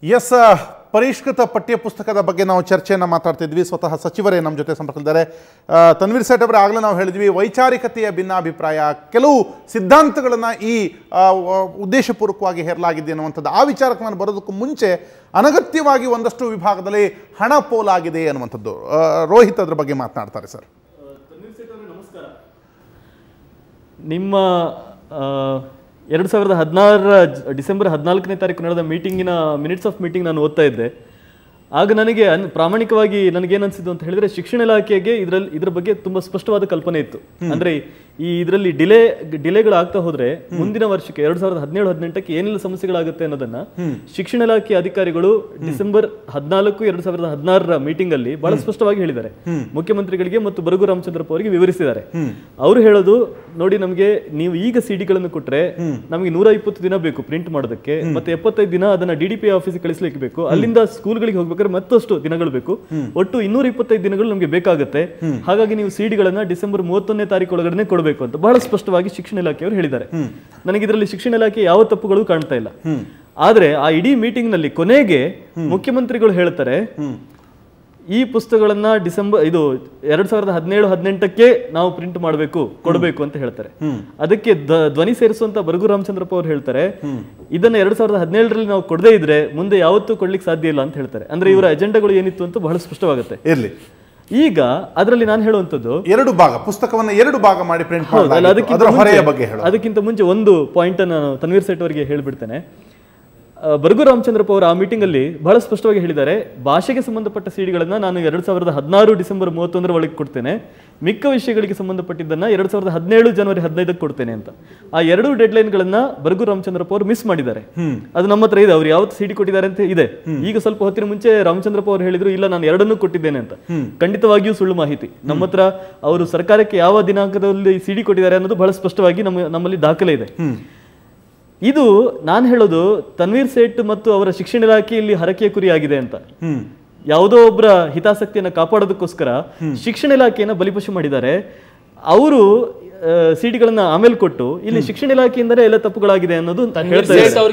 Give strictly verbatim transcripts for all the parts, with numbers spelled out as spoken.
S ಪರಿಷ್ಕೃತ ಪಠ್ಯಪುಸ್ತಕದ ಬಗ್ಗೆ ನಾವು ಚರ್ಚೆಯನ್ನು ಮಾತಾಡ್ತಿದ್ವಿ. ಸ್ವತಃ ಸಚಿವರೇ ನಮ್ಮ ಜೊತೆ ಸಂಪರ್ಕದಲ್ಲಿದ್ದಾರೆ. ತನ್ವೀರ್ ಸೇಠ್ ಅವರೇ, ಆಗಲೇ ನಾವು ಹೇಳಿದ್ವಿ ವೈಚಾರಿಕತೆಯ ಭಿನ್ನಾಭಿಪ್ರಾಯ, ಕೆಲವು ಸಿದ್ಧಾಂತಗಳನ್ನು ಈ ಉದ್ದೇಶಪೂರ್ವಕವಾಗಿ ಹೇರಲಾಗಿದೆ ಅನ್ನುವಂಥದ್ದು. ಆ ವಿಚಾರಕ್ಕೆ ನಾನು ಬರೋದಕ್ಕೂ ಮುಂಚೆ ಅನಗತ್ಯವಾಗಿ ಒಂದಷ್ಟು ವಿಭಾಗದಲ್ಲಿ ಹಣ ಪೋಲಾಗಿದೆ ಅನ್ನುವಂಥದ್ದು. ರೋಹಿತ್ ಅದರ ಬಗ್ಗೆ ಮಾತನಾಡ್ತಾರೆ ಸರ್. ತನ್ವೀರ್ ಸೇಠ್ ಅವರೇ ನಮಸ್ಕಾರ. ನಿಮ್ಮ ಎರಡು ಸಾವಿರದ ಹದಿನಾರರ ಡಿಸೆಂಬರ್ ಹದಿನಾಲ್ಕನೇ ತಾರೀಕು ನಡೆದ ಮೀಟಿಂಗಿನ ಮಿನಿಟ್ಸ್ ಆಫ್ ಮೀಟಿಂಗ್ ನಾನು ಓದ್ತಾ ಇದ್ದೆ. ಆಗ ನನಗೆ ಅನ್ ಪ್ರಾಮಾಣಿಕವಾಗಿ ನನಗೇನು ಅನಿಸಿದ್ದು ಅಂತ ಹೇಳಿದ್ರೆ, ಶಿಕ್ಷಣ ಇಲಾಖೆಗೆ ಇದರಲ್ಲಿ ಇದರ ಬಗ್ಗೆ ತುಂಬ ಸ್ಪಷ್ಟವಾದ ಕಲ್ಪನೆ ಇತ್ತು. ಅಂದರೆ ಈ ಇದರಲ್ಲಿ ಡಿಲೇ ಡಿಲೇಗಳಾಗ್ತಾ ಹೋದ್ರೆ ಮುಂದಿನ ವರ್ಷಕ್ಕೆ ಎರಡು ಸಾವಿರದ ಹದಿನೇಳು ಹದಿನೆಂಟಕ್ಕೆ ಏನೆಲ್ಲ ಸಮಸ್ಯೆಗಳಾಗುತ್ತೆ ಅನ್ನೋದನ್ನ ಶಿಕ್ಷಣ ಇಲಾಖೆ ಅಧಿಕಾರಿಗಳು ಡಿಸೆಂಬರ್ ಹದಿನಾಲ್ಕು ಎರಡು ಸಾವಿರದ ಹದಿನಾರರ ಮೀಟಿಂಗ್ ಅಲ್ಲಿ ಬಹಳ ಸ್ಪಷ್ಟವಾಗಿ ಹೇಳಿದ್ದಾರೆ. ಮುಖ್ಯಮಂತ್ರಿಗಳಿಗೆ ಮತ್ತು ಬರಗು ರಾಮಚಂದ್ರಪ್ಪ ಅವರಿಗೆ ವಿವರಿಸಿದ್ದಾರೆ. ಅವರು ಹೇಳೋದು, ನೋಡಿ, ನಮಗೆ ನೀವು ಈಗ ಸಿಡಿಗಳನ್ನು ಕೊಟ್ರೆ ನಮಗೆ ನೂರ ಇಪ್ಪತ್ತು ದಿನ ಬೇಕು ಪ್ರಿಂಟ್ ಮಾಡೋದಕ್ಕೆ, ಮತ್ತೆ ಎಪ್ಪತ್ತೈದು ದಿನ ಅದನ್ನ ಡಿ ಡಿ ಪಿ ಆಫೀಸ್ಗೆ ಕಳಿಸ್ಲಿಕ್ಕೆ ಬೇಕು, ಅಲ್ಲಿಂದ ಸ್ಕೂಲ್ಗಳಿಗೆ ಹೋಗ್ಬೇಕಾದ್ರೆ ಮತ್ತಷ್ಟು ದಿನಗಳು ಬೇಕು, ಒಟ್ಟು ಇನ್ನೂರ ಇಪ್ಪತ್ತೈದು ದಿನಗಳು ನಮಗೆ ಬೇಕಾಗುತ್ತೆ. ಹಾಗಾಗಿ ನೀವು ಸಿಡಿಗಳನ್ನ ಡಿಸೆಂಬರ್ ಮೂವತ್ತೊಂದನೇ ತಾರೀಕು ಒಳಗಡೆ ಕೊಡಬೇಕು ಅಂತ ಬಹಳ ಸ್ಪಷ್ಟವಾಗಿ ಶಿಕ್ಷಣ ಇಲಾಖೆಯವರು ಹೇಳಿದ್ದಾರೆ. ನನಗೆ ಇದರಲ್ಲಿ ಶಿಕ್ಷಣ ಇಲಾಖೆ ಯಾವ ತಪ್ಪುಗಳು ಕಾಣ್ತಾ ಇಲ್ಲ. ಆದ್ರೆ ಆ ಇಡೀ ಮೀಟಿಂಗ್ ನಲ್ಲಿ ಕೊನೆಗೆ ಮುಖ್ಯಮಂತ್ರಿಗಳು ಹೇಳ್ತಾರೆ, ಈ ಪುಸ್ತಕಗಳನ್ನ ಡಿಸೆಂಬರ್ ಇದು ಎರಡ್ ಸಾವಿರದ ಹದಿನೇಳು ಹದಿನೆಂಟಕ್ಕೆ ನಾವು ಪ್ರಿಂಟ್ ಮಾಡಬೇಕು, ಕೊಡಬೇಕು ಅಂತ ಹೇಳ್ತಾರೆ. ಅದಕ್ಕೆ ಧ್ವನಿ ಸೇರಿಸುವಂತ ಬರಗು ರಾಮಚಂದ್ರಪ್ಪ ಅವರು ಹೇಳ್ತಾರೆ, ಇದನ್ನ ಎರಡ್ ಸಾವಿರದ ಹದಿನೇಳರಲ್ಲಿ ನಾವು ಕೊಡದೇ ಇದ್ರೆ ಮುಂದೆ ಯಾವತ್ತೂ ಕೊಡ್ಲಿಕ್ಕೆ ಸಾಧ್ಯ ಇಲ್ಲ ಅಂತ ಹೇಳ್ತಾರೆ. ಅಂದ್ರೆ ಇವರ ಅಜೆಂಡಾಗಳು ಏನಿತ್ತು ಅಂತ ಬಹಳ ಸ್ಪಷ್ಟವಾಗುತ್ತೆ. ಇರ್ಲಿ, ಈಗ ಅದರಲ್ಲಿ ನಾನು ಹೇಳುವಂತದ್ದು ಎರಡು ಭಾಗ, ಪುಸ್ತಕವನ್ನ ಎರಡು ಭಾಗ ಮಾಡಿ ಪ್ರಿಂಟ್ ಮಾಡಲಾಗಿದೆ. ಅದಕ್ಕಿಂತ ಮುಂಚೆ ಒಂದು ಪಾಯಿಂಟ್ ನಾನು ತನ್ವೀರ್ ಸೇಠ್ ಅವರಿಗೆ ಹೇಳ್ಬಿಡ್ತೇನೆ. ಬರಗು ರಾಮಚಂದ್ರಪ್ಪ ಅವರು ಆ ಮೀಟಿಂಗ್ ಅಲ್ಲಿ ಬಹಳ ಸ್ಪಷ್ಟವಾಗಿ ಹೇಳಿದ್ದಾರೆ, ಭಾಷೆಗೆ ಸಂಬಂಧಪಟ್ಟ ಸಿಡಿಗಳನ್ನ ನಾನು ಎರಡ್ ಸಾವಿರದ ಹದಿನಾರು ಡಿಸೆಂಬರ್ ಮೂವತ್ತೊಂದರ ಒಳಗೆ ಕೊಡ್ತೇನೆ, ಮಿಕ್ಕ ವಿಷಯಗಳಿಗೆ ಸಂಬಂಧಪಟ್ಟಿದ್ದನ್ನ ಎರಡ್ ಸಾವಿರದ ಹದಿನೇಳು ಜನವರಿ ಹದಿನೈದಕ್ಕೆ ಕೊಡ್ತೇನೆ ಅಂತ. ಆ ಎರಡು ಡೆಡ್ ಲೈನ್ ಗಳನ್ನ ಬರಗು ರಾಮಚಂದ್ರಪ್ಪ ಅವರು ಮಿಸ್ ಮಾಡಿದ್ದಾರೆ. ಅದು ನಮ್ಮ ಹತ್ರ ಇದೆ, ಅವ್ರು ಯಾವತ್ತು ಸಿಡಿ ಕೊಟ್ಟಿದ್ದಾರೆ ಅಂತ ಇದೆ. ಈಗ ಸ್ವಲ್ಪ ಹೊತ್ತಿನ ಮುಂಚೆ ರಾಮಚಂದ್ರಪ್ಪ ಅವರು ಹೇಳಿದ್ರು, ಇಲ್ಲ ನಾನು ಎರಡನ್ನೂ ಕೊಟ್ಟಿದ್ದೇನೆ ಅಂತ. ಖಂಡಿತವಾಗಿಯೂ ಸುಳ್ಳು ಮಾಹಿತಿ. ನಮ್ಮ ಹತ್ರ ಅವರು ಸರ್ಕಾರಕ್ಕೆ ಯಾವ ದಿನಾಂಕದಲ್ಲಿ ಸಿಡಿ ಕೊಟ್ಟಿದ್ದಾರೆ ಅನ್ನೋದು ಬಹಳ ಸ್ಪಷ್ಟವಾಗಿ ನಮ್ಮ ನಮ್ಮಲ್ಲಿ ದಾಖಲೆ ಇದೆ. ಇದು ನಾನು ಹೇಳೋದು ತನ್ವೀರ್ ಸೇಠ್ ಮತ್ತು ಅವರ ಶಿಕ್ಷಣ ಇಲಾಖೆ ಇಲ್ಲಿ ಹರಕೆಯ ಕುರಿಯಾಗಿದೆ ಅಂತ. ಯಾವುದೋ ಒಬ್ಬರ ಹಿತಾಸಕ್ತಿಯನ್ನು ಕಾಪಾಡೋದಕ್ಕೋಸ್ಕರ ಶಿಕ್ಷಣ ಇಲಾಖೆಯನ್ನ ಬಲಿಪಶು ಮಾಡಿದ್ದಾರೆ. ಅವರು ಸಿಡಿಗಳನ್ನ ಆಮೇಲೆ ಕೊಟ್ಟು ಇಲ್ಲಿ ಶಿಕ್ಷಣ ಇಲಾಖೆಯಿಂದಲೇ ಎಲ್ಲ ತಪ್ಪುಗಳಾಗಿದೆ ಅನ್ನೋದು ತನ್ವೀರ್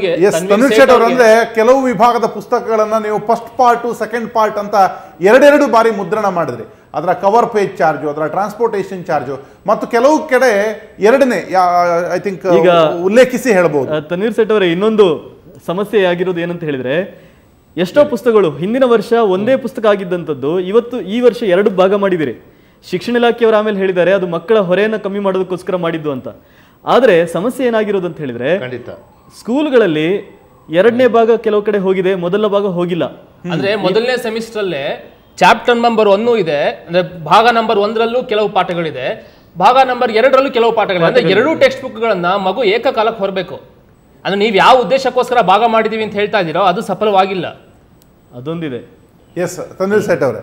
ಸೇಠ್ ಅವರಂದ್ರೆ, ಕೆಲವು ವಿಭಾಗದ ಪುಸ್ತಕಗಳನ್ನ ನೀವು ಫಸ್ಟ್ ಪಾರ್ಟ್ ಸೆಕೆಂಡ್ ಪಾರ್ಟ್ ಅಂತ ಎರಡೆರಡು ಬಾರಿ ಮುದ್ರಣ ಮಾಡಿದ್ರಿ. ಅದರ ಕವರ್ ಪೇಜ್ ಚಾರ್ಜು, ಅದರ ಟ್ರಾನ್ಸ್ಪೋರ್ಟೇಷನ್ ಚಾರ್ಜು, ಮತ್ತು ಕೆಲವು ಕಡೆ ಎರಡನೇ ಐ ಥಿಂಕ್ ಈಗ ಉಲ್ಲೇಖಿಸಿ ಹೇಳ್ಬೋದು. ತನ್ವೀರ್ ಸೇಠ್ ಅವರೇ, ಇನ್ನೊಂದು ಸಮಸ್ಯೆ ಆಗಿರೋದು ಏನಂತ ಹೇಳಿದ್ರೆ, ಎಷ್ಟೋ ಪುಸ್ತಕಗಳು ಹಿಂದಿನ ವರ್ಷ ಒಂದೇ ಪುಸ್ತಕ ಆಗಿದ್ದಂಥದ್ದು ಇವತ್ತು ಈ ವರ್ಷ ಎರಡು ಭಾಗ ಮಾಡಿದಿರಿ. ಶಿಕ್ಷಣ ಇಲಾಖೆಯವರು ಆಮೇಲೆ ಹೇಳಿದ್ದಾರೆ ಅದು ಮಕ್ಕಳ ಹೊರೆಯನ್ನು ಕಮ್ಮಿ ಮಾಡೋದಕ್ಕೋಸ್ಕರ ಮಾಡಿದ್ದು ಅಂತ. ಆದ್ರೆ ಸಮಸ್ಯೆ ಏನಾಗಿರೋದು ಅಂತ ಹೇಳಿದ್ರೆ, ಸ್ಕೂಲ್ಗಳಲ್ಲಿ ಎರಡನೇ ಭಾಗ ಕೆಲವು ಕಡೆ ಹೋಗಿದೆ, ಮೊದಲ ಭಾಗ ಹೋಗಿಲ್ಲ. ಅಂದ್ರೆ ಮೊದಲನೇ ಸೆಮಿಸ್ಟರ್ ಅಲ್ಲೇ ಚಾಪ್ಟರ್ ನಂಬರ್ ಒನ್ನು ಇದೆ, ಅಂದ್ರೆ ಭಾಗ ನಂಬರ್ ಒಂದರಲ್ಲೂ ಕೆಲವು ಪಾಠಗಳಿದೆ, ಭಾಗ ನಂಬರ್ ಎರಡರಲ್ಲೂ ಕೆಲವು ಪಾಠಗಳಿದೆ. ಅಂದ್ರೆ ಎರಡೂ ಟೆಕ್ಸ್ಟ್ ಬುಕ್ ಗಳನ್ನ ಮಗು ಏಕಕಾಲಕ್ಕೆ ಹೊರಬೇಕು. ಅಂದ್ರೆ ನೀವು ಯಾವ ಉದ್ದೇಶಕ್ಕೋಸ್ಕರ ಭಾಗ ಮಾಡಿದೀವಿ ಅಂತ ಹೇಳ್ತಾ ಇದ್ದೀರೋ ಅದು ಸಫಲವಾಗಿಲ್ಲ. ಅದೊಂದಿದೆ. ಎಸ್ ತನ್ವೀರ್ ಸೇಠ್ ಅವರೇ.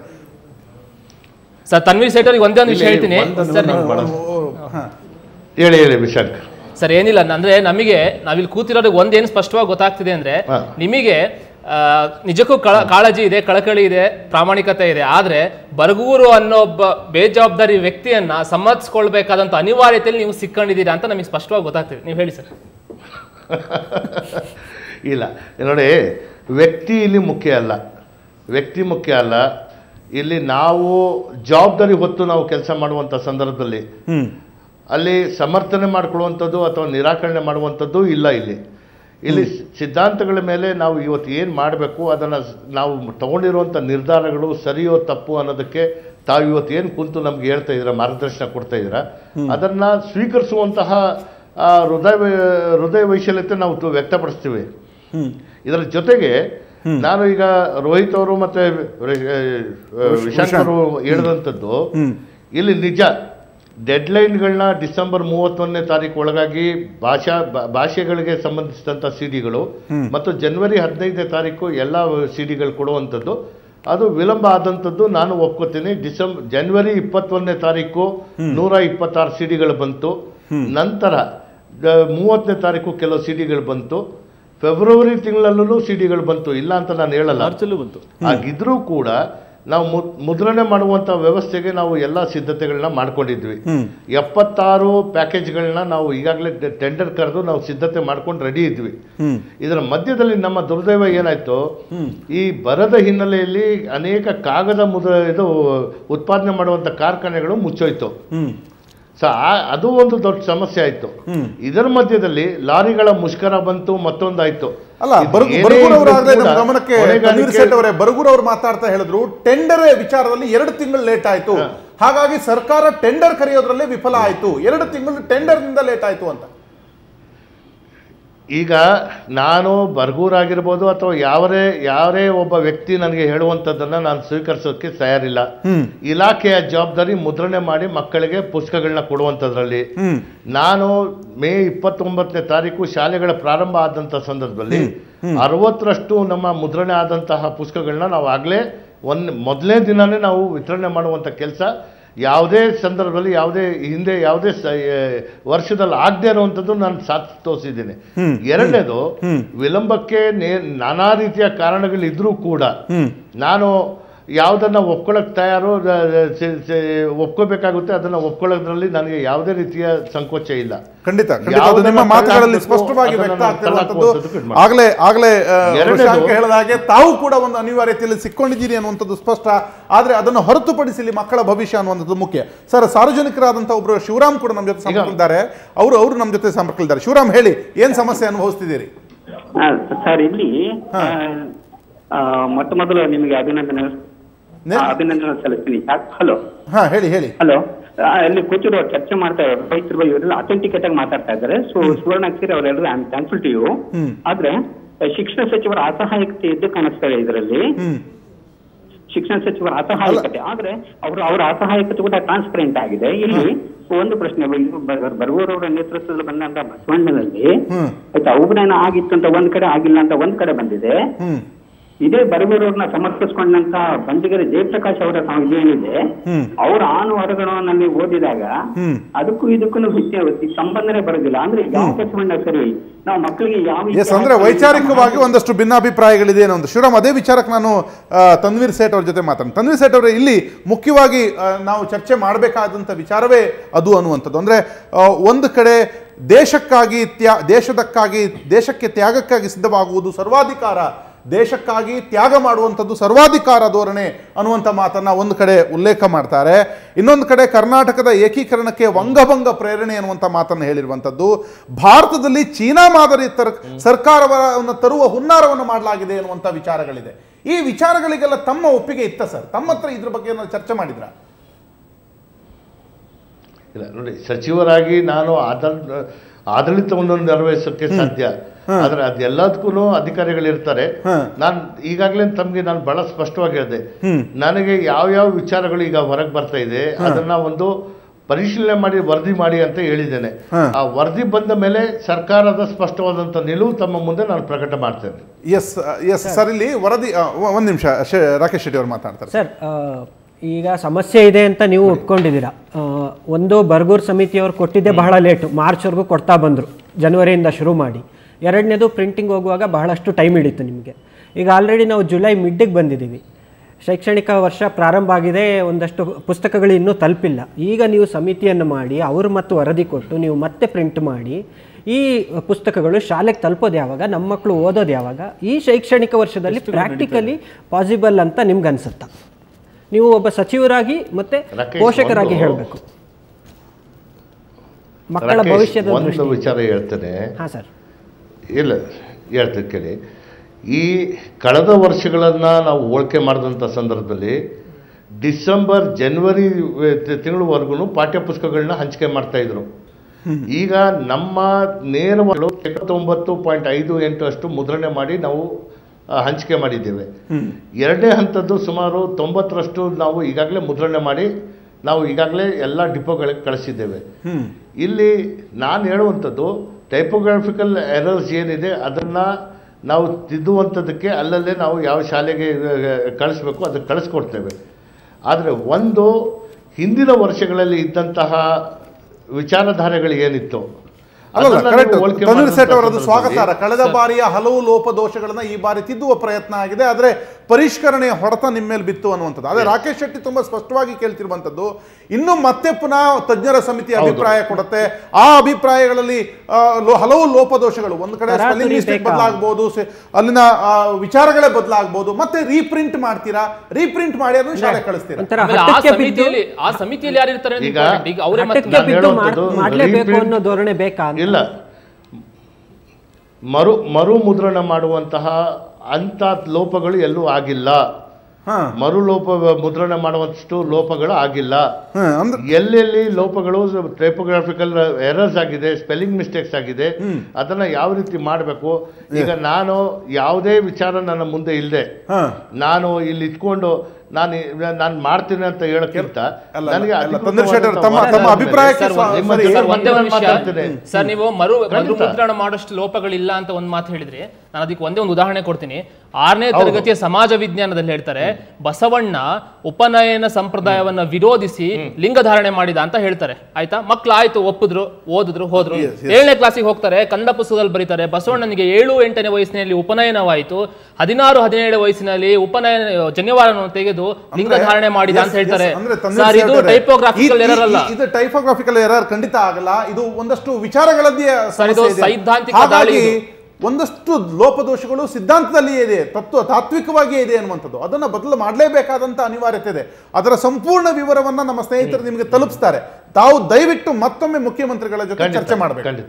ಸರ್ ತನ್ವೀರ್ ಸೇಠ್ ಅವ್ರಿಗೆ ಒಂದೇ ಒಂದು ವಿಷಯ ಹೇಳ್ತೀನಿ ಸರ್. ಹೇಳಿ ಹೇಳಿ ವಿಶಾಖ್ ಸರ್. ಏನಿಲ್ಲ, ಅಂದ್ರೆ ನಮಗೆ ನಾವಿಲ್ಲಿ ಕೂತಿರೋರಿಗೆ ಒಂದೇನು ಸ್ಪಷ್ಟವಾಗಿ ಗೊತ್ತಾಗ್ತಿದೆ ಅಂದ್ರೆ, ನಿಮಗೆ ನಿಜಕ್ಕೂ ಕಳ ಕಾಳಜಿ ಇದೆ, ಕಳಕಳಿ ಇದೆ, ಪ್ರಾಮಾಣಿಕತೆ ಇದೆ. ಆದ್ರೆ ಬರಗೂರು ಅನ್ನೋ ಒಬ್ಬ ಬೇಜವಾಬ್ದಾರಿ ವ್ಯಕ್ತಿಯನ್ನ ಸಮರ್ಥಿಸ್ಕೊಳ್ಬೇಕಾದಂತ ಅನಿವಾರ್ಯತೆಯಲ್ಲಿ ನೀವು ಸಿಕ್ಕೊಂಡಿದ್ದೀರಾ ಅಂತ ನಮಗೆ ಸ್ಪಷ್ಟವಾಗಿ ಗೊತ್ತಾಗ್ತಿದೆ. ನೀವು ಹೇಳಿ ಸರ್. ಇಲ್ಲ ನೋಡಿ, ವ್ಯಕ್ತಿ ಇಲ್ಲಿ ಮುಖ್ಯ ಅಲ್ಲ, ವ್ಯಕ್ತಿ ಮುಖ್ಯ ಅಲ್ಲ. ಇಲ್ಲಿ ನಾವು ಜವಾಬ್ದಾರಿ ಹೊತ್ತು ನಾವು ಕೆಲಸ ಮಾಡುವಂಥ ಸಂದರ್ಭದಲ್ಲಿ ಅಲ್ಲಿ ಸಮರ್ಥನೆ ಮಾಡಿಕೊಳ್ಳುವಂಥದ್ದು ಅಥವಾ ನಿರಾಕರಣೆ ಮಾಡುವಂಥದ್ದು ಇಲ್ಲ. ಇಲ್ಲಿ ಇಲ್ಲಿ ಸಿದ್ಧಾಂತಗಳ ಮೇಲೆ ನಾವು ಇವತ್ತು ಏನು ಮಾಡಬೇಕು, ಅದನ್ನು ನಾವು ತಗೊಂಡಿರುವಂಥ ನಿರ್ಧಾರಗಳು ಸರಿಯೋ ತಪ್ಪು ಅನ್ನೋದಕ್ಕೆ ತಾವು ಇವತ್ತು ಏನು ಕುಂತು ನಮ್ಗೆ ಹೇಳ್ತಾ ಇದ್ದೀರಾ, ಮಾರ್ಗದರ್ಶನ ಕೊಡ್ತಾ ಇದ್ದೀರಾ, ಅದನ್ನು ಸ್ವೀಕರಿಸುವಂತಹ ಹೃದಯ ಹೃದಯ ವೈಶಲ್ಯತೆ ನಾವು ವ್ಯಕ್ತಪಡಿಸ್ತೀವಿ. ಇದರ ಜೊತೆಗೆ ನಾನು ಈಗ ರೋಹಿತ್ ಅವರು ಮತ್ತೆ ವಿಶಾಖ್ ಅವರು ಹೇಳಿದಂಥದ್ದು, ಇಲ್ಲಿ ನಿಜ ಡೆಡ್ಲೈನ್ಗಳನ್ನ ಡಿಸೆಂಬರ್ ಮೂವತ್ತೊಂದನೇ ತಾರೀಕು ಒಳಗಾಗಿ ಭಾಷಾ ಭಾಷೆಗಳಿಗೆ ಸಂಬಂಧಿಸಿದಂಥ ಸಿಡಿಗಳು ಮತ್ತು ಜನವರಿ ಹದಿನೈದನೇ ತಾರೀಕು ಎಲ್ಲ ಸಿಡಿಗಳು ಕೊಡುವಂಥದ್ದು ಅದು ವಿಳಂಬ ಆದಂಥದ್ದು ನಾನು ಒಪ್ಕೋತೀನಿ. ಡಿಸೆಂಬರ್ ಜನವರಿ ಇಪ್ಪತ್ತೊಂದನೇ ತಾರೀಕು ನೂರ ಇಪ್ಪತ್ತಾರು ಸಿಡಿಗಳು ಬಂತು. ನಂತರ ಮೂವತ್ತನೇ ತಾರೀಕು ಕೆಲವು ಸಿಡಿಗಳು ಬಂತು. ಫೆಬ್ರವರಿ ತಿಂಗಳಲ್ಲೂ ಸಿಡಿಗಳು ಬಂತು, ಇಲ್ಲ ಅಂತ ನಾನು ಹೇಳಲ್ಲ. ಹಾಗಿದ್ರೂ ಕೂಡ ನಾವು ಮುದ್ರಣೆ ಮಾಡುವಂಥ ವ್ಯವಸ್ಥೆಗೆ ನಾವು ಎಲ್ಲ ಸಿದ್ಧತೆಗಳನ್ನ ಮಾಡ್ಕೊಂಡಿದ್ವಿ. ಎಪ್ಪತ್ತಾರು ಪ್ಯಾಕೇಜ್ಗಳನ್ನ ನಾವು ಈಗಾಗಲೇ ಟೆಂಡರ್ ಕರೆದು ನಾವು ಸಿದ್ಧತೆ ಮಾಡ್ಕೊಂಡು ರೆಡಿ ಇದ್ವಿ. ಇದರ ಮಧ್ಯದಲ್ಲಿ ನಮ್ಮ ದುರ್ದೈವ ಏನಾಯ್ತು, ಈ ಬರದ ಹಿನ್ನೆಲೆಯಲ್ಲಿ ಅನೇಕ ಕಾಗದ ಮುದ್ರ ಇದು ಉತ್ಪಾದನೆ ಮಾಡುವಂಥ ಕಾರ್ಖಾನೆಗಳು ಮುಚ್ಚೋಯ್ತು. ಸೊ ಅದು ಒಂದು ದೊಡ್ಡ ಸಮಸ್ಯೆ ಆಯ್ತು. ಇದರ ಮಧ್ಯದಲ್ಲಿ ಲಾರಿಗಳ ಮುಷ್ಕರ ಬಂತು, ಮತ್ತೊಂದಾಯ್ತು. ಅಲ್ಲ, ಗಮನಕ್ಕೆ ಅವರೇ ಬರಗೂರ್ ಅವರು ಮಾತಾಡ್ತಾ ಹೇಳಿದ್ರು, ಟೆಂಡರ್ ವಿಚಾರದಲ್ಲಿ ಎರಡು ತಿಂಗಳು ಲೇಟ್ ಆಯ್ತು, ಹಾಗಾಗಿ ಸರ್ಕಾರ ಟೆಂಡರ್ ಕರೆಯೋದ್ರಲ್ಲೇ ವಿಫಲ ಆಯ್ತು, ಎರಡು ತಿಂಗಳು ಟೆಂಡರ್ ನಿಂದ ಲೇಟ್ ಆಯ್ತು ಅಂತ. ಈಗ ನಾನು ಬರ್ಗೂರಾಗಿರ್ಬೋದು ಅಥವಾ ಯಾವರೇ ಯಾರೇ ಒಬ್ಬ ವ್ಯಕ್ತಿ ನನಗೆ ಹೇಳುವಂಥದ್ದನ್ನು ನಾನು ಸ್ವೀಕರಿಸೋಕ್ಕೆ ತಯಾರಿಲ್ಲ. ಇಲಾಖೆಯ ಜವಾಬ್ದಾರಿ ಮುದ್ರಣೆ ಮಾಡಿ ಮಕ್ಕಳಿಗೆ ಪುಸ್ತಕಗಳನ್ನ ಕೊಡುವಂಥದ್ರಲ್ಲಿ ನಾನು ಮೇ ಇಪ್ಪತ್ತೊಂಬತ್ತನೇ ತಾರೀಕು ಶಾಲೆಗಳ ಪ್ರಾರಂಭ ಆದಂಥ ಸಂದರ್ಭದಲ್ಲಿ ಅರವತ್ತರಷ್ಟು ನಮ್ಮ ಮುದ್ರಣೆ ಆದಂತಹ ಪುಸ್ತಕಗಳನ್ನ ನಾವು ಆಗಲೇ ಒಂದು ಮೊದಲನೇ ದಿನವೇ ನಾವು ವಿತರಣೆ ಮಾಡುವಂಥ ಕೆಲಸ ಯಾವುದೇ ಸಂದರ್ಭದಲ್ಲಿ ಯಾವುದೇ ಹಿಂದೆ ಯಾವುದೇ ವರ್ಷದಲ್ಲಿ ಆಗದೆ ಇರುವಂಥದ್ದು ನಾನು ಸಾಥ್ ತೋರಿಸಿದ್ದೀನಿ. ಎರಡನೇದು, ವಿಳಂಬಕ್ಕೆ ನಾನಾ ರೀತಿಯ ಕಾರಣಗಳಿದ್ರೂ ಕೂಡ ನಾನು ಯಾವುದನ್ನ ಒಪ್ಕೊಳ್ಳೋಕೆ ತಯಾರು ಒಪ್ಕೋಬೇಕಾಗುತ್ತೆ, ಅದನ್ನ ಒಪ್ಕೊಳ್ಳೋದ್ರಲ್ಲಿ ನನಗೆ ಯಾವುದೇ ರೀತಿಯ ಸಂಕೋಚ ಇಲ್ಲ. ಖಂಡಿತ ನಿಮ್ಮ ಮಾತುಗಳಲ್ಲಿ ಸ್ಪಷ್ಟವಾಗಿ ವ್ಯಕ್ತ ಆಗ್ತಿರುವಂತದ್ದು. ಆಗಲೇ ಆಗಲೇ ಹೇಳಿದ ಹಾಗೆ ತಾವು ಕೂಡ ಒಂದು ಅನಿವಾರ್ಯತೆಯಲ್ಲಿ ಸಿಕ್ಕೊಂಡಿದ್ದೀರಿ ಅನ್ನುವಂಥದ್ದು ಸ್ಪಷ್ಟ. ಆದ್ರೆ ಅದನ್ನು ಹೊರತುಪಡಿಸಿ ಮಕ್ಕಳ ಭವಿಷ್ಯ ಅನ್ನುವಂಥದ್ದು ಮುಖ್ಯ. ಸರ್, ಸಾರ್ವಜನಿಕರಾದಂತಹ ಒಬ್ರು ಶಿವರಾಮ್ ಕೂಡ ನಮ್ಮ ಜೊತೆ ಸಂಪರ್ಕದಲ್ಲಿದ್ದಾರೆ. ಅವರು ಅವರು ನಮ್ಮ ಜೊತೆ ಸಂಪರ್ಕದಲ್ಲಿದ್ದಾರೆ. ಶಿವರಾಮ್, ಹೇಳಿ, ಏನ್ ಸಮಸ್ಯೆ ಅನುಭವಿಸ್ತಿದ್ದೀರಿ? ಸರ್, ಇಲ್ಲಿ ಮೊಟ್ಟ ಮೊದಲು ನಿಮಗೆ ಅಭಿನಂದನೆ ಅಭಿನಂದನೆ ಸಲ್ಲಿಸ್ತೀನಿ. ಹಲೋ, ಹಾ ಹೇಳಿ ಹೇಳಿ. ಹಲೋ, ಅಲ್ಲಿ ಕೂತಿರೋ ಚರ್ಚೆ ಮಾಡ್ತಾ ರೈತರು ಇವರೆಲ್ಲ ಅಥೆಂಟಿಕೇಟ್ ಆಗಿ ಮಾತಾಡ್ತಾ ಇದ್ದಾರೆ. ಸೊ ಸುವರ್ಣ ಅಕ್ಷರಿ ಅವರೆಲ್ಲರೂ I am thankful to you. ಆದ್ರೆ ಶಿಕ್ಷಣ ಸಚಿವರ ಅಸಹಾಯಕತೆ ಇದ್ದು ಕಾಣಿಸ್ತಾ ಇದೆ ಇದರಲ್ಲಿ. ಶಿಕ್ಷಣ ಸಚಿವರ ಅಸಹಾಯಕತೆ ಆದ್ರೆ ಅವರು ಅವರ ಅಸಹಾಯಕತೆ ಕೂಡ ಟ್ರಾನ್ಸ್ಪರೆಂಟ್ ಆಗಿದೆ. ಇಲ್ಲಿ ಒಂದು ಪ್ರಶ್ನೆ, ಬರಗೂರ್ ಅವರ ನೇತೃತ್ವದಲ್ಲಿ ಬಂದಂತ ಬಸವಣ್ಣನಲ್ಲಿ ಆಯ್ತಾ ಅವಘ್ನ ಆಗಿತ್ತು ಅಂತ ಒಂದ್ ಕಡೆ, ಆಗಿಲ್ಲ ಅಂತ ಒಂದ್ ಕಡೆ ಬಂದಿದೆ. ಇದೇ ಬರಗೂರವ್ರನ್ನ ಸಮರ್ಥಿಸಿಕೊಂಡಂತ ಬಂದಿಗರ ಜಯಪ್ರಕಾಶ್ ಅವರ ಏನಿದೆ, ಅವರ ಆನು ಹೊರಗಣವನ್ನಲ್ಲಿ ಓದಿದಾಗ ಅದಕ್ಕೂ ಇದಕ್ಕೂ ಸಂಬಂಧನೇ ಬರೋದಿಲ್ಲ. ಅಂದ್ರೆ ಯಾವ ಬಸವಣ್ಣ ಸರಿ, ನಾವು ಮಕ್ಕಳಿಗೆ ಯಾವ ಅಂದ್ರೆ ವೈಚಾರಿಕವಾಗಿ ಒಂದಷ್ಟು ಭಿನ್ನಾಭಿಪ್ರಾಯಗಳಿದೆ ಅನ್ನೋ. ಶಿವರಾಮ್, ಅದೇ ವಿಚಾರಕ್ಕೆ ನಾನು ತನ್ವೀರ್ ಸೇಠ್ ಅವ್ರ ಜೊತೆ ಮಾತಾಡ್ತೀನಿ. ತನ್ವೀರ್ ಸೇಠ್ ಅವರೇ, ಇಲ್ಲಿ ಮುಖ್ಯವಾಗಿ ನಾವು ಚರ್ಚೆ ಮಾಡಬೇಕಾದಂಥ ವಿಚಾರವೇ ಅದು ಅನ್ನುವಂಥದ್ದು. ಅಂದ್ರೆ ಒಂದು ಕಡೆ ದೇಶಕ್ಕಾಗಿ ತ್ಯಾ ದೇಶದಕ್ಕಾಗಿ ದೇಶಕ್ಕೆ ತ್ಯಾಗಕ್ಕಾಗಿ ಸಿದ್ಧವಾಗುವುದು ಸರ್ವಾಧಿಕಾರ, ದೇಶಕ್ಕಾಗಿ ತ್ಯಾಗ ಮಾಡುವಂಥದ್ದು ಸರ್ವಾಧಿಕಾರ ಧೋರಣೆ ಅನ್ನುವಂಥ ಮಾತನ್ನು ಒಂದು ಕಡೆ ಉಲ್ಲೇಖ ಮಾಡ್ತಾರೆ. ಇನ್ನೊಂದು ಕಡೆ ಕರ್ನಾಟಕದ ಏಕೀಕರಣಕ್ಕೆ ವಂಗಭಂಗ ಪ್ರೇರಣೆ ಅನ್ನುವಂಥ ಮಾತನ್ನು ಹೇಳಿರುವಂಥದ್ದು. ಭಾರತದಲ್ಲಿ ಚೀನಾ ಮಾದರಿ ತರ್ ಸರ್ಕಾರವನ್ನು ತರುವ ಹುನ್ನಾರವನ್ನು ಮಾಡಲಾಗಿದೆ ಅನ್ನುವಂಥ ವಿಚಾರಗಳಿದೆ. ಈ ವಿಚಾರಗಳಿಗೆಲ್ಲ ತಮ್ಮ ಒಪ್ಪಿಗೆ ಇತ್ತ ಸರ್? ತಮ್ಮ ಹತ್ರ ಇದ್ರ ಬಗ್ಗೆ ಏನಾದ್ರು ಚರ್ಚೆ ಮಾಡಿದ್ರ? ಇಲ್ಲ ನೋಡಿ, ಸಚಿವರಾಗಿ ನಾನು ಆಡಳಿತ ಆಡಳಿತವನ್ನು ನೆರವೇರಿಸೋಕ್ಕೆ ಸಾಧ್ಯ, ಆದ್ರೆ ಅದೆಲ್ಲದಕ್ಕೂ ಅಧಿಕಾರಿಗಳಿರ್ತಾರೆ. ನಾನು ಈಗಾಗಲೇ ತಮ್ಗೆ ನಾನು ಬಹಳ ಸ್ಪಷ್ಟವಾಗಿ ಹೇಳಿದೆ, ನನಗೆ ಯಾವ್ಯಾವ ವಿಚಾರಗಳು ಈಗ ಹೊರಗೆ ಬರ್ತಾ ಇದೆ ಅದನ್ನ ಒಂದು ಪರಿಶೀಲನೆ ಮಾಡಿ ವರದಿ ಮಾಡಿ ಅಂತ ಹೇಳಿದ್ದೇನೆ. ಆ ವರದಿ ಬಂದ ಮೇಲೆ ಸರ್ಕಾರದ ಸ್ಪಷ್ಟವಾದಂತ ನಿಲುವು ತಮ್ಮ ಮುಂದೆ ನಾನು ಪ್ರಕಟ ಮಾಡ್ತೇನೆ. ಎಸ್ ಎಸ್ ಸರ್, ಇಲ್ಲಿ ವರದಿ ಒಂದು ನಿಮಿಷ, ರಾಕೇಶ್ ಶೆಟ್ಟಿ ಅವರು ಮಾತಾಡ್ತಾರೆ. ಸರ್, ಈಗ ಸಮಸ್ಯೆ ಇದೆ ಅಂತ ನೀವು ಒಪ್ಕೊಂಡಿದ್ದೀರಾ. ಒಂದು ಬರಗೂರು ಸಮಿತಿಯವರು ಕೊಟ್ಟಿದ್ದೆ ಬಹಳ ಲೇಟು, ಮಾರ್ಚ್ವರೆಗೂ ಕೊಡ್ತಾ ಬಂದರು, ಜನವರಿಯಿಂದ ಶುರು ಮಾಡಿ. ಎರಡನೇದು ಪ್ರಿಂಟಿಂಗ್ ಹೋಗುವಾಗ ಬಹಳಷ್ಟು ಟೈಮ್ ಹಿಡಿತು ನಿಮಗೆ. ಈಗ ಆಲ್ರೆಡಿ ನಾವು ಜುಲೈ ಮಿಡ್ಡಿಗೆ ಬಂದಿದ್ದೀವಿ, ಶೈಕ್ಷಣಿಕ ವರ್ಷ ಪ್ರಾರಂಭ ಆಗಿದೆ, ಒಂದಷ್ಟು ಪುಸ್ತಕಗಳು ಇನ್ನೂ ತಲುಪಿಲ್ಲ. ಈಗ ನೀವು ಸಮಿತಿಯನ್ನು ಮಾಡಿ ಅವರು ಮತ್ತು ವರದಿ ಕೊಟ್ಟು ನೀವು ಮತ್ತೆ ಪ್ರಿಂಟ್ ಮಾಡಿ ಈ ಪುಸ್ತಕಗಳು ಶಾಲೆಗೆ ತಲುಪೋದು ಯಾವಾಗ, ನಮ್ಮ ಮಕ್ಕಳು ಓದೋದು ಯಾವಾಗ, ಈ ಶೈಕ್ಷಣಿಕ ವರ್ಷದಲ್ಲಿ ಪ್ರಾಕ್ಟಿಕಲಿ ಪಾಸಿಬಲ್ ಅಂತ ನಿಮ್ಗೆ ಅನಿಸುತ್ತಾ? ನೀವು ಒಬ್ಬ ಸಚಿವರಾಗಿ ಮತ್ತೆ ಪೋಷಕರಾಗಿ ಹೇಳಬೇಕು. ಮಕ್ಕಳ ಭವಿಷ್ಯದ ಒಂದು ವಿಚಾರ ಹೇಳ್ತೇನೆ. ಹಾಂ ಸರ್. ಇಲ್ಲ ಹೇಳ್ತೇನೆ ಕೇಳಿ. ಈ ಕಳೆದ ವರ್ಷಗಳನ್ನು ನಾವು ಹೋಲಿಕೆ ಮಾಡಿದಂಥ ಸಂದರ್ಭದಲ್ಲಿ ಡಿಸೆಂಬರ್ ಜನವರಿ ತಿಂಗಳವರೆಗೂ ಪಾಠ್ಯ ಪುಸ್ತಕಗಳನ್ನ ಹಂಚಿಕೆ ಮಾಡ್ತಾ ಇದ್ರು. ಈಗ ನಮ್ಮ ನೇರವಾಗಲು ಎಪ್ಪತ್ತೊಂಬತ್ತು ಪಾಯಿಂಟ್ ಐದು ಎಂಟು ಅಷ್ಟು ಮುದ್ರಣೆ ಮಾಡಿ ನಾವು ಹಂಚಿಕೆ ಮಾಡಿದ್ದೇವೆ. ಎರಡನೇ ಹಂತದ್ದು ಸುಮಾರು ತೊಂಬತ್ತರಷ್ಟು ನಾವು ಈಗಾಗಲೇ ಮುದ್ರಣೆ ಮಾಡಿ ನಾವು ಈಗಾಗಲೇ ಎಲ್ಲ ಡಿಪೋಗಳಿಗೆ ಕಳಿಸಿದ್ದೇವೆ. ಇಲ್ಲಿ ನಾನು ಹೇಳುವಂಥದ್ದು ಟೈಪೋಗ್ರಾಫಿಕಲ್ ಎರರ್ಸ್ ಏನಿದೆ ಅದನ್ನು ನಾವು ತಿದ್ದುವಂಥದ್ದಕ್ಕೆ ಅಲ್ಲಲ್ಲೇ ನಾವು ಯಾವ ಶಾಲೆಗೆ ಕಳಿಸ್ಬೇಕು ಅದಕ್ಕೆ ಕಳಿಸ್ಕೊಡ್ತೇವೆ. ಆದರೆ ಒಂದು ಹಿಂದಿನ ವರ್ಷಗಳಲ್ಲಿ ಇದ್ದಂತಹ ವಿಚಾರಧಾರೆಗಳು ಏನಿತ್ತು ತನ್ವೀರ್ ಸೇಠ್ ಅವರದ್ದು ಸ್ವಾಗತಾರ್ಹ. ಕಳೆದ ಬಾರಿಯ ಹಲವು ಲೋಪದೋಷಗಳನ್ನ ಈ ಬಾರಿ ತಿದ್ದುವ ಪ್ರಯತ್ನ ಆಗಿದೆ. ಆದರೆ ಪರಿಷ್ಕರಣೆಯ ಹೊಡೆತ ನಿಮ್ಮ ಮೇಲೆ ಬಿತ್ತು ಅನ್ನುವಂಥದ್ದು. ಅದೇ ರಾಕೇಶ್ ಶೆಟ್ಟಿ ತುಂಬಾ ಸ್ಪಷ್ಟವಾಗಿ ಕೇಳ್ತಿರುವಂಥದ್ದು, ಇನ್ನು ಮತ್ತೆ ಪುನಃ ತಜ್ಞರ ಸಮಿತಿ ಅಭಿಪ್ರಾಯ ಕೊಡುತ್ತೆ. ಆ ಅಭಿಪ್ರಾಯಗಳಲ್ಲಿ ಹಲವು ಲೋಪದೋಷಗಳು, ಒಂದು ಕಡೆ ಸ್ಪೆಲ್ಲಿಂಗ್ ಮಿಸ್ಟೇಕ್ ಬದಲಾಗಬಹುದು, ಅಲ್ಲಿನ ವಿಚಾರಗಳೇ ಬದಲಾಗಬಹುದು, ಮತ್ತೆ ರೀಪ್ರಿಂಟ್ ಮಾಡ್ತೀರಾ, ರೀಪ್ರಿಂಟ್ ಮಾಡಿ ಅದನ್ನು ಶಾಲೆ ಕಳಿಸ್ತೀರಾ. ಆ ಸಮಿತಿಯಲ್ಲಿ ಯಾರು ಇರ್ತಾರೆ ಮಾಡಲೇಬೇಕು ಅನ್ನೋ ಧೋರಣೆ ಬೇಕಾ? ಇಲ್ಲ, ಮರು ಮರು ಮುದ್ರಣ ಮಾಡುವಂತಹ ಅಂತ ಲೋಪಗಳು ಎಲ್ಲೂ ಆಗಿಲ್ಲ. ಮರು ಲೋಪ ಮುದ್ರಣ ಮಾಡುವಷ್ಟು ಲೋಪಗಳು ಆಗಿಲ್ಲ. ಎಲ್ಲೆಲ್ಲಿ ಲೋಪಗಳು ಟೈಪೋಗ್ರಾಫಿಕಲ್ ಎರರ್ಸ್ ಆಗಿದೆ, ಸ್ಪೆಲ್ಲಿಂಗ್ ಮಿಸ್ಟೇಕ್ಸ್ ಆಗಿದೆ, ಅದನ್ನ ಯಾವ ರೀತಿ ಮಾಡಬೇಕು. ಈಗ ನಾನು ಯಾವುದೇ ವಿಚಾರ ನನ್ನ ಮುಂದೆ ಇಲ್ಲದೆ ನಾನು ಇಲ್ಲಿ ಇಟ್ಕೊಂಡು ನಾನು ನಾನು ಮಾಡ್ತೀನಿ ಅಂತ ಹೇಳಕ್ಕಿಂತ ನನಗೆ ಸರ್ ನೀವು ಮರು ಮುದ್ರಣ ಮಾಡೋಷ್ಟು ಲೋಪಗಳಿಲ್ಲ ಅಂತ ಒಂದು ಮಾತು ಹೇಳಿದ್ರಿ. ನಾನು ಅದಕ್ಕೆ ಒಂದೇ ಒಂದು ಉದಾಹರಣೆ ಕೊಡ್ತೀನಿ. ಆರನೇ ತರಗತಿಯ ಸಮಾಜ ವಿಜ್ಞಾನದಲ್ಲಿ ಹೇಳ್ತಾರೆ, ಬಸವಣ್ಣ ಉಪನಯನ ಸಂಪ್ರದಾಯವನ್ನ ವಿರೋಧಿಸಿ ಲಿಂಗಧಾರಣೆ ಮಾಡಿದ ಅಂತ ಹೇಳ್ತಾರೆ. ಆಯ್ತಾ, ಮಕ್ಳು ಆಯ್ತು ಒಪ್ಪಿದ್ರು, ಓದಿದ್ರು, ಹೋದ್ರು. ಏಳನೇ ಕ್ಲಾಸಿಗೆ ಹೋಗ್ತಾರೆ, ಕನ್ನಡ ಪುಸ್ತಕದಲ್ಲಿ ಬರೀತಾರೆ, ಬಸವಣ್ಣನಿಗೆ ಏಳು ಎಂಟನೇ ವಯಸ್ಸಿನಲ್ಲಿ ಉಪನಯನವಾಯಿತು, ಹದಿನಾರು ಹದಿನೇಳು ವಯಸ್ಸಿನಲ್ಲಿ ಉಪನಯನ ಜನ್ಯವಾರವನ್ನು ತೆಗೆದು ಲಿಂಗಧಾರಣೆ ಮಾಡಿದ ಅಂತ ಹೇಳ್ತಾರೆ. ಸರ್, ಇದು ಟೈಪೋಗ್ರಾಫಿಕಲ್ ಎರರ್ ಅಲ್ಲ, ಇದು ಟೈಪೋಗ್ರಾಫಿಕಲ್ ಎರರ್ ಖಂಡಿತ ಆಗಲ್ಲ. ಇದು ಒಂದಷ್ಟು ವಿಚಾರಗಳದ್ದೇ ಸೈದ್ಧಾಂತಿಕ ದಾಳಿ. ಒಂದಷ್ಟು ಲೋಪದೋಷಗಳು ಸಿದ್ಧಾಂತದಲ್ಲಿಯೇ ಇದೆ, ತತ್ವ ತಾತ್ವಿಕವಾಗಿಯೇ ಇದೆ ಅನ್ನುವಂಥದ್ದು. ಅದನ್ನು ಬದಲು ಮಾಡಲೇಬೇಕಾದಂಥ ಅನಿವಾರ್ಯತೆ ಇದೆ. ಅದರ ಸಂಪೂರ್ಣ ವಿವರವನ್ನು ನಮ್ಮ ಸ್ನೇಹಿತರು ನಿಮಗೆ ತಲುಪಿಸ್ತಾರೆ. ತಾವು ದಯವಿಟ್ಟು ಮತ್ತೊಮ್ಮೆ ಮುಖ್ಯಮಂತ್ರಿಗಳ ಜೊತೆ ಚರ್ಚೆ ಮಾಡಬೇಕು. ಖಂಡಿತ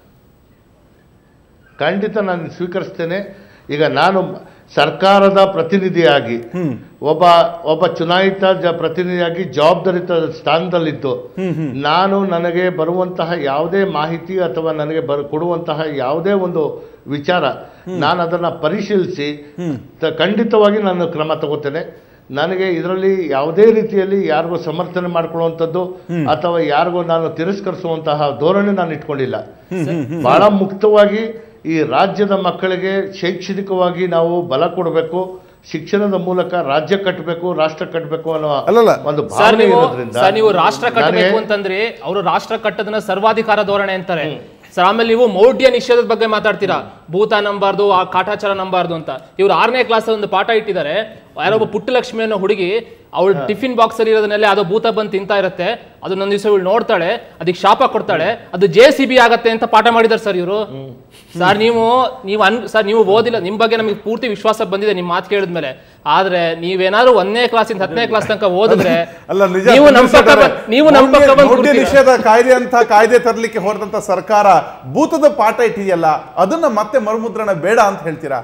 ಖಂಡಿತ ನಾನು ಸ್ವೀಕರಿಸ್ತೇನೆ. ಈಗ ನಾನು ಸರ್ಕಾರದ ಪ್ರತಿನಿಧಿಯಾಗಿ, ಒಬ್ಬ ಒಬ್ಬ ಚುನಾಯಿತ ಜ ಪ್ರತಿನಿಧಿಯಾಗಿ ಜವಾಬ್ದಾರಿತ ಸ್ಥಾನದಲ್ಲಿದ್ದು, ನಾನು ನನಗೆ ಬರುವಂತಹ ಯಾವುದೇ ಮಾಹಿತಿ ಅಥವಾ ನನಗೆ ಬರ್ ಕೊಡುವಂತಹ ಯಾವುದೇ ಒಂದು ವಿಚಾರ ನಾನು ಅದನ್ನು ಪರಿಶೀಲಿಸಿ ಖಂಡಿತವಾಗಿ ನಾನು ಕ್ರಮ ತಗೋತೇನೆ. ನನಗೆ ಇದರಲ್ಲಿ ಯಾವುದೇ ರೀತಿಯಲ್ಲಿ ಯಾರಿಗೂ ಸಮರ್ಥನೆ ಮಾಡ್ಕೊಳ್ಳುವಂಥದ್ದು ಅಥವಾ ಯಾರಿಗೂ ನಾನು ತಿರಸ್ಕರಿಸುವಂತಹ ಧೋರಣೆ ನಾನು ಇಟ್ಕೊಂಡಿಲ್ಲ. ಬಹಳ ಮುಕ್ತವಾಗಿ ಈ ರಾಜ್ಯದ ಮಕ್ಕಳಿಗೆ ಶೈಕ್ಷಣಿಕವಾಗಿ ನಾವು ಬಲ ಕೊಡಬೇಕು, ಶಿಕ್ಷಣದ ಮೂಲಕ ರಾಜ್ಯ ಕಟ್ಟಬೇಕು, ರಾಷ್ಟ್ರ ಕಟ್ಟಬೇಕು ಅನ್ನೋ ಒಂದು ಭಾವನೆ ಇರೋದ್ರಿಂದ. ನೀವು ರಾಷ್ಟ್ರ ಕಟ್ಟಬೇಕು ಅಂತಂದ್ರೆ ಅವರು ರಾಷ್ಟ್ರ ಕಟ್ಟೋದನ್ನ ಸರ್ವಾಧಿಕಾರ ಧೋರಣೆ ಅಂತಾರೆ ಸರ್. ಆಮೇಲೆ ನೀವು ಮೌಢ್ಯ ನಿಷೇಧದ ಬಗ್ಗೆ ಮಾತಾಡ್ತೀರಾ, ಭೂತ ನಂಬಾರ್ದು, ಆ ಕಾಟಾಚಾರ ನಂಬಾರ್ದು ಅಂತ. ಇವ್ರು ಆರನೇ ಕ್ಲಾಸ್ ಒಂದು ಪಾಠ ಇಟ್ಟಿದ್ದಾರೆ. ಯಾರೊಬ್ಬ ಪುಟ್ಟಲಕ್ಷ್ಮಿ ಅನ್ನೋ ಹುಡುಗಿ ಅವಳು ಟಿಫಿನ್ ಬಾಕ್ಸ್ ಅಲ್ಲಿ ಇರೋದನ್ನೆಲ್ಲ ಅದು ಭೂತ ಬಂದು ತಿಂತಾ ಇರುತ್ತೆ, ಅದು ನನ್ನ ದಿವಸ ಇವಳು ನೋಡ್ತಾಳೆ, ಅದಕ್ಕೆ ಶಾಪ ಕೊಡ್ತಾಳೆ, ಅದು ಜೆ ಸಿ ಬಿ ಆಗತ್ತೆ ಅಂತ ಪಾಠ ಮಾಡಿದಾರೆ ಸರ್ ಇವರು. ಸರ್ ನೀವು ನೀವು ಅನ್ ಸರ್ ನೀವು ಓದಿಲ್ಲ, ನಿಮ್ ಬಗ್ಗೆ ನಮಗೆ ಪೂರ್ತಿ ವಿಶ್ವಾಸ ಬಂದಿದೆ ನಿಮ್ ಮಾತು ಕೇಳಿದ್ಮೇಲೆ. ಆದ್ರೆ ನೀವೇನಾದ್ರು ಒಂದನೇ ಕ್ಲಾಸಿಂದ ಹತ್ತನೇ ಕ್ಲಾಸ್ ತನಕ ಓದಿದ್ರೆ ನೀವು ನಮ್ಮ ನೀವು ನಮ್ಮ ನಿಷೇಧ ಕಾಯ್ದೆ ಅಂತ ಕಾಯ್ದೆ ತರಲಿಕ್ಕೆ ಹೊರದಂತ ಸರ್ಕಾರ ಭೂತದ ಪಾಠ ಇಟ್ಟಿದೆಯಲ್ಲ, ಅದನ್ನ ಮತ್ತೆ ಮರುಮುದ್ರಣ ಬೇಡ ಅಂತ ಹೇಳ್ತೀರಾ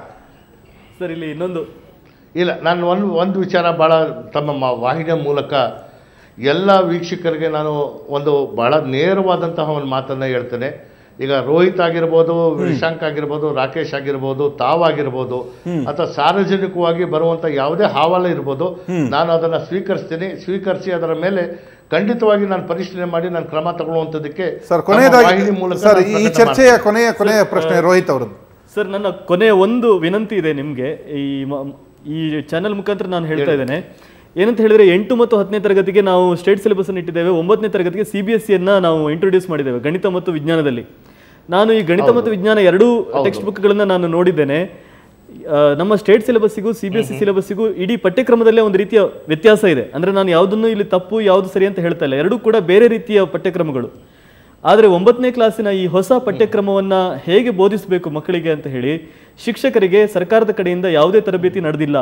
ಸರ್? ಇಲ್ಲಿ ಇನ್ನೊಂದು ಇಲ್ಲ, ನಾನು ಒಂದು ಒಂದು ವಿಚಾರ ಭಾಳ ತಮ್ಮ ವಾಹಿನಿಯ ಮೂಲಕ ಎಲ್ಲ ವೀಕ್ಷಕರಿಗೆ ನಾನು ಒಂದು ಭಾಳ ನೇರವಾದಂತಹ ಒಂದು ಮಾತನ್ನು ಹೇಳ್ತೇನೆ. ಈಗ ರೋಹಿತ್ ಆಗಿರ್ಬೋದು, ವಿಶಾಂಕ್ ಆಗಿರ್ಬೋದು, ರಾಕೇಶ್ ಆಗಿರ್ಬೋದು, ತಾವಾಗಿರ್ಬೋದು, ಅಥವಾ ಸಾರ್ವಜನಿಕವಾಗಿ ಬರುವಂಥ ಯಾವುದೇ ಹಾವಲ ಇರ್ಬೋದು, ನಾನು ಅದನ್ನು ಸ್ವೀಕರಿಸ್ತೀನಿ. ಸ್ವೀಕರಿಸಿ ಅದರ ಮೇಲೆ ಖಂಡಿತವಾಗಿ ನಾನು ಪರಿಶೀಲನೆ ಮಾಡಿ ನಾನು ಕ್ರಮ ತಗೊಳ್ಳುವಂಥದ್ದಕ್ಕೆ ವಾಹಿನಿ ಮೂಲಕ. ಸರ್, ಈ ಚರ್ಚೆಯ ಕೊನೆಯ ಕೊನೆಯ ಪ್ರಶ್ನೆ ರೋಹಿತ್ ಅವರದ್ದು. ಸರ್, ನನ್ನ ಕೊನೆಯ ಒಂದು ವಿನಂತಿ ಇದೆ ನಿಮಗೆ. ಈ ಈ ಚಾನೆಲ್ ಮುಖಾಂತರ ನಾನು ಹೇಳ್ತಾ ಇದ್ದೇನೆ, ಏನಂತ ಹೇಳಿದ್ರೆ ಎಂಟು ಮತ್ತು ಹತ್ತನೇ ತರಗತಿಗೆ ನಾವು ಸ್ಟೇಟ್ ಸಿಲೆಬಸ್ ಅನ್ನು ಇಟ್ಟಿದ್ದೇವೆ. ಒಂಬತ್ತನೇ ತರಗತಿಗೆ ಸಿ ಬಿ ಎಸ್ ಸಿಯನ್ನ ನಾವು ಇಂಟ್ರೊಡ್ಯೂಸ್ ಮಾಡಿದ್ದೇವೆ ಗಣಿತ ಮತ್ತು ವಿಜ್ಞಾನದಲ್ಲಿ. ನಾನು ಈ ಗಣಿತ ಮತ್ತು ವಿಜ್ಞಾನ ಎರಡೂ ಟೆಕ್ಸ್ಟ್ ಬುಕ್ಗಳನ್ನು ನಾನು ನೋಡಿದ್ದೇನೆ. ನಮ್ಮ ಸ್ಟೇಟ್ ಸಿಲೆಬಸ್ಸಿಗೂ ಸಿ ಬಿ ಎಸ್ ಸಿ ಸಿಲೆಬಸ್ಸಿಗೂ ಇಡೀ ಪಠ್ಯಕ್ರಮದಲ್ಲೇ ಒಂದು ರೀತಿಯ ವ್ಯತ್ಯಾಸ ಇದೆ. ಅಂದರೆ ನಾನು ಯಾವುದನ್ನು ಇಲ್ಲಿ ತಪ್ಪು ಯಾವುದು ಸರಿ ಅಂತ ಹೇಳ್ತಾ ಇಲ್ಲ, ಎರಡೂ ಕೂಡ ಬೇರೆ ರೀತಿಯ ಪಠ್ಯಕ್ರಮಗಳು. ಆದರೆ ಒಂಬತ್ತನೇ ಕ್ಲಾಸಿನ ಈ ಹೊಸ ಪಠ್ಯಕ್ರಮವನ್ನು ಹೇಗೆ ಬೋಧಿಸಬೇಕು ಮಕ್ಕಳಿಗೆ ಅಂತ ಹೇಳಿ ಶಿಕ್ಷಕರಿಗೆ ಸರ್ಕಾರದ ಕಡೆಯಿಂದ ಯಾವುದೇ ತರಬೇತಿ ನಡೆದಿಲ್ಲ.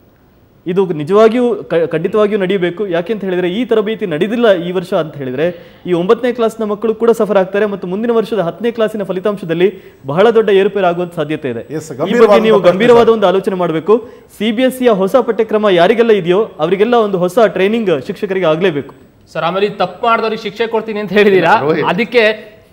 ಇದು ನಿಜವಾಗಿಯೂ ಖಂಡಿತವಾಗಿಯೂ ನಡೆಯಬೇಕು. ಯಾಕೆಂತ ಹೇಳಿದರೆ ಈ ತರಬೇತಿ ನಡೆದಿಲ್ಲ ಈ ವರ್ಷ ಅಂತ ಹೇಳಿದರೆ ಈ ಒಂಬತ್ತನೇ ಕ್ಲಾಸ್ನ ಮಕ್ಕಳು ಕೂಡ ಸಫರ್ ಆಗ್ತಾರೆ ಮತ್ತು ಮುಂದಿನ ವರ್ಷದ ಹತ್ತನೇ ಕ್ಲಾಸಿನ ಫಲಿತಾಂಶದಲ್ಲಿ ಬಹಳ ದೊಡ್ಡ ಏರುಪೇರು ಆಗುವಂತ ಸಾಧ್ಯತೆ ಇದೆ. ಈ ಬಗ್ಗೆ ನೀವು ಗಂಭೀರವಾದ ಒಂದು ಆಲೋಚನೆ ಮಾಡಬೇಕು. ಸಿ ಬಿ ಎಸ್ ಸಿಯ ಹೊಸ ಪಠ್ಯಕ್ರಮ ಯಾರಿಗೆಲ್ಲ ಇದೆಯೋ ಅವರಿಗೆಲ್ಲ ಒಂದು ಹೊಸ ಟ್ರೈನಿಂಗ್ ಶಿಕ್ಷಕರಿಗೆ ಆಗಲೇಬೇಕು. ಸರ್, ಆಮೇಲೆ ತಪ್ಪು ಮಾಡಿದವ್ರಿಗೆ ಶಿಕ್ಷೆ ಕೊಡ್ತೀನಿ ಅಂತ ಹೇಳಿದೀರಾ, ಅದಕ್ಕೆ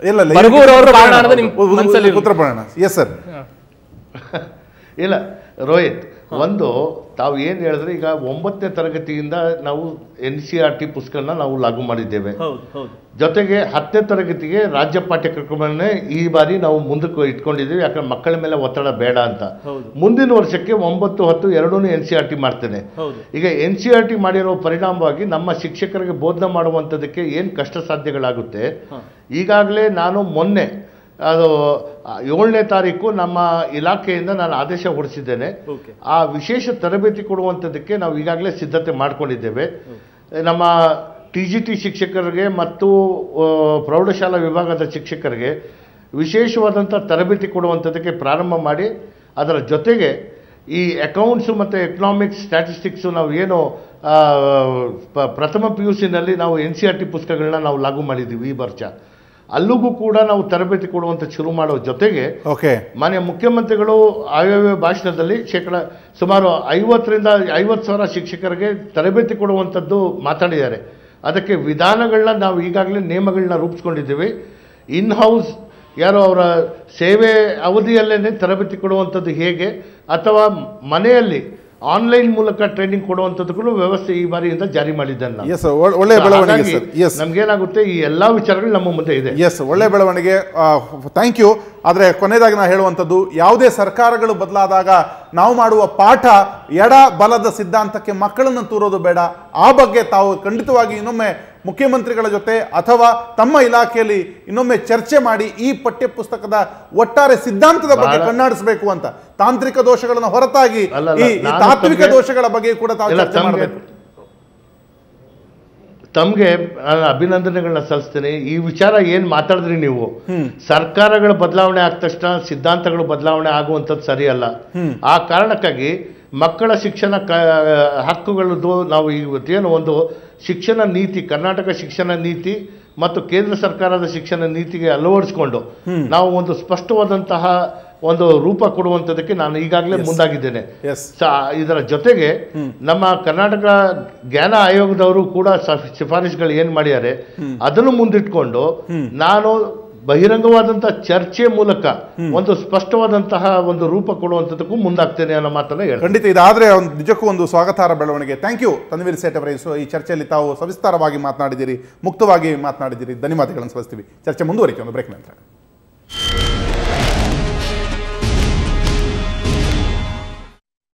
ಇಲ್ಲ ರೋಹಿತ್, ಒಂದು ತಾವು ಏನು ಹೇಳಿದ್ರೆ, ಈಗ ಒಂಬತ್ತನೇ ತರಗತಿಯಿಂದ ನಾವು ಎನ್ ಸಿ ಆರ್ ಟಿ ಪುಸ್ತಕನ ನಾವು ಲಾಗು ಮಾಡಿದ್ದೇವೆ. ಜೊತೆಗೆ ಹತ್ತನೇ ತರಗತಿಗೆ ರಾಜ್ಯ ಪಾಠ್ಯಕ್ರಮವನ್ನೇ ಈ ಬಾರಿ ನಾವು ಮುಂದಕ್ಕೆ ಇಟ್ಕೊಂಡಿದ್ದೀವಿ. ಯಾಕಂದ್ರೆ ಮಕ್ಕಳ ಮೇಲೆ ಒತ್ತಡ ಬೇಡ ಅಂತ. ಮುಂದಿನ ವರ್ಷಕ್ಕೆ ಒಂಬತ್ತು ಹತ್ತು ಎರಡೂ ಎನ್ ಸಿ ಆರ್ ಟಿ ಮಾಡ್ತೇನೆ. ಈಗ ಎನ್ ಸಿ ಆರ್ ಟಿ ಮಾಡಿರೋ ಪರಿಣಾಮವಾಗಿ ನಮ್ಮ ಶಿಕ್ಷಕರಿಗೆ ಬೋಧನೆ ಮಾಡುವಂಥದ್ದಕ್ಕೆ ಏನು ಕಷ್ಟ ಸಾಧ್ಯಗಳಾಗುತ್ತೆ. ಈಗಾಗಲೇ ನಾನು ಮೊನ್ನೆ ಅದು ಏಳನೇ ತಾರೀಕು ನಮ್ಮ ಇಲಾಖೆಯಿಂದ ನಾನು ಆದೇಶ ಹೊರಡಿಸಿದ್ದೇನೆ. ಆ ವಿಶೇಷ ತರಬೇತಿ ಕೊಡುವಂಥದ್ದಕ್ಕೆ ನಾವು ಈಗಾಗಲೇ ಸಿದ್ಧತೆ ಮಾಡಿಕೊಂಡಿದ್ದೇವೆ. ನಮ್ಮ ಟಿ ಜಿ ಟಿ ಶಿಕ್ಷಕರಿಗೆ ಮತ್ತು ಪ್ರೌಢಶಾಲಾ ವಿಭಾಗದ ಶಿಕ್ಷಕರಿಗೆ ವಿಶೇಷವಾದಂಥ ತರಬೇತಿ ಕೊಡುವಂಥದ್ದಕ್ಕೆ ಪ್ರಾರಂಭ ಮಾಡಿ, ಅದರ ಜೊತೆಗೆ ಈ ಅಕೌಂಟ್ಸು ಮತ್ತು ಎಕನಾಮಿಕ್ಸ್ ಸ್ಟ್ಯಾಟಿಸ್ಟಿಕ್ಸು ನಾವು ಏನು ಪ್ರಥಮ ಪಿ ಯು ಸಿನಲ್ಲಿ ನಾವು ಎನ್ ಸಿ ಆರ್ ಟಿ ಪುಸ್ತಕಗಳನ್ನ ನಾವು ಲಾಗು ಮಾಡಿದ್ದೀವಿ ಈ ವರ್ಷ, ಅಲ್ಲಿಗೂ ಕೂಡ ನಾವು ತರಬೇತಿ ಕೊಡುವಂಥ ಶುರು ಮಾಡೋ ಜೊತೆಗೆ ಓಕೆ ಮಾನ್ಯ ಮುಖ್ಯಮಂತ್ರಿಗಳು ಆಯವ್ಯಯ ಭಾಷಣದಲ್ಲಿ ಶೇಕಡ ಸುಮಾರು ಐವತ್ತರಿಂದ ಐವತ್ತು ಸಾವಿರ ಶಿಕ್ಷಕರಿಗೆ ತರಬೇತಿ ಕೊಡುವಂಥದ್ದು ಮಾತಾಡಿದ್ದಾರೆ. ಅದಕ್ಕೆ ವಿಧಾನಗಳನ್ನ ನಾವು ಈಗಾಗಲೇ ನಿಯಮಗಳನ್ನ ರೂಪಿಸ್ಕೊಂಡಿದ್ದೀವಿ. ಇನ್ ಹೌಸ್ ಯಾರೋ ಅವರ ಸೇವೆ ಅವಧಿಯಲ್ಲೇ ತರಬೇತಿ ಕೊಡುವಂಥದ್ದು ಹೇಗೆ, ಅಥವಾ ಮನೆಯಲ್ಲಿ ಆನ್ಲೈನ್ ಮೂಲಕ ಟ್ರೈನಿಂಗ್ ಕೊಡುವಂಥದ್ದು ವ್ಯವಸ್ಥೆ ಈ ಬಾರಿಯಿಂದ ಜಾರಿ ಮಾಡಿದ್ದೇನೆ ನಾನು. ಎಸ್, ಒಳ್ಳೆ ಬೆಳವಣಿಗೆ ಸರ್. ಎಸ್, ನಮ್ಗೇನಾಗುತ್ತೆ ಈ ಎಲ್ಲ ವಿಚಾರಗಳು ನಮ್ಮ ಮುಂದೆ ಇದೆ. ಎಸ್, ಒಳ್ಳೆ ಬೆಳವಣಿಗೆ, ಥ್ಯಾಂಕ್ ಯು. ಆದರೆ ಕೊನೆಯದಾಗಿ ನಾನು ಹೇಳುವಂಥದ್ದು, ಯಾವುದೇ ಸರ್ಕಾರಗಳು ಬದಲಾದಾಗ ನಾವು ಮಾಡುವ ಪಾಠ ಎಡ ಬಲದ ಸಿದ್ಧಾಂತಕ್ಕೆ ಮಕ್ಕಳನ್ನು ತೂರೋದು ಬೇಡ. ಆ ಬಗ್ಗೆ ತಾವು ಖಂಡಿತವಾಗಿ ಇನ್ನೊಮ್ಮೆ ಮುಖ್ಯಮಂತ್ರಿಗಳ ಜೊತೆ ಅಥವಾ ತಮ್ಮ ಇಲಾಖೆಯಲ್ಲಿ ಇನ್ನೊಮ್ಮೆ ಚರ್ಚೆ ಮಾಡಿ ಈ ಪಠ್ಯ ಪುಸ್ತಕದ ಒಟ್ಟಾರೆ ಸಿದ್ಧಾಂತದ ಬಗ್ಗೆ ಕಣ್ಣಾಡಿಸಬೇಕು ಅಂತ. ತಾಂತ್ರಿಕ ದೋಷಗಳನ್ನು ಹೊರತಾಗಿ ಈ ತಾತ್ವಿಕ ದೋಷಗಳ ಬಗ್ಗೆ ಕೂಡ ತಾವು ಚರ್ಚೆ ಮಾಡಬೇಕು. ತಮ್ಗೆ ಅಭಿನಂದನೆಗಳನ್ನ ಸಲ್ಲಿಸ್ತೇನೆ. ಈ ವಿಚಾರ ಏನ್ ಮಾತಾಡಿದ್ರಿ ನೀವು, ಸರ್ಕಾರಗಳ ಬದಲಾವಣೆ ಆದ ತಕ್ಷಣ ಸಿದ್ಧಾಂತಗಳು ಬದಲಾವಣೆ ಆಗುವಂಥದ್ದು ಸರಿಯಲ್ಲ. ಆ ಕಾರಣಕ್ಕಾಗಿ ಮಕ್ಕಳ ಶಿಕ್ಷಣ ಕ ಹಕ್ಕುಗಳದ್ದು ನಾವು ಇವತ್ತೇನು ಒಂದು ಶಿಕ್ಷಣ ನೀತಿ, ಕರ್ನಾಟಕ ಶಿಕ್ಷಣ ನೀತಿ ಮತ್ತು ಕೇಂದ್ರ ಸರ್ಕಾರದ ಶಿಕ್ಷಣ ನೀತಿಗೆ ಅಳವಡಿಸಿಕೊಂಡು ನಾವು ಒಂದು ಸ್ಪಷ್ಟವಾದಂತಹ ಒಂದು ರೂಪ ಕೊಡುವಂಥದ್ದಕ್ಕೆ ನಾನು ಈಗಾಗಲೇ ಮುಂದಾಗಿದ್ದೇನೆ. ಇದರ ಜೊತೆಗೆ ನಮ್ಮ ಕರ್ನಾಟಕ ಜ್ಞಾನ ಆಯೋಗದವರು ಕೂಡ ಶಿಫಾರಸುಗಳು ಏನು ಮಾಡಿದ್ದಾರೆ ಅದನ್ನು ಮುಂದಿಟ್ಕೊಂಡು ನಾನು ಬಹಿರಂಗವಾದಂತಹ ಚರ್ಚೆ ಮೂಲಕ ಒಂದು ಸ್ಪಷ್ಟವಾದಂತಹ ಒಂದು ರೂಪ ಕೊಡುವಂಥದ್ದಕ್ಕೂ ಮುಂದಾಗ್ತೇನೆ ಅನ್ನೋ ಮಾತನ್ನ ಹೇಳಿ. ಖಂಡಿತ ಇದಾದ್ರೆ ಒಂದು ನಿಜಕ್ಕೂ ಒಂದು ಸ್ವಾಗತಾರ್ಹ ಬೆಳವಣಿಗೆ. ಥ್ಯಾಂಕ್ ಯು ತನ್ವೀರ್ ಸೇಠ್ ಅವರೇ. ಈ ಚರ್ಚೆಯಲ್ಲಿ ತಾವು ಸವಿಸ್ತಾರವಾಗಿ ಮಾತನಾಡಿದ್ದೀರಿ, ಮುಕ್ತವಾಗಿ ಮಾತನಾಡಿದ್ದೀರಿ. ಧನ್ಯವಾದಗಳನ್ನು ಸಲ್ಲಿಸ್ತೀವಿ. ಚರ್ಚೆ ಮುಂದುವರಿಕೆ ಒಂದು ಬ್ರೇಕ್ ನಂತರ.